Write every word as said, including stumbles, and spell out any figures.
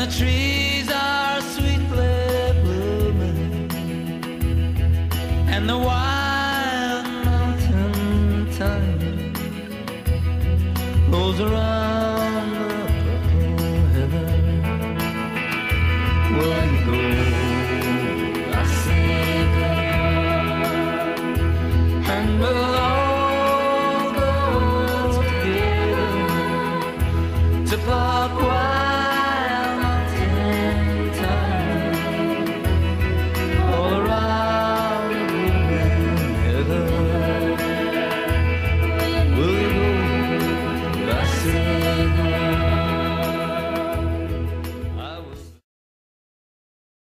the trees are sweetly blooming, and the wild mountain thyme rolls around the purple heaven. Will you go? I say goodbye and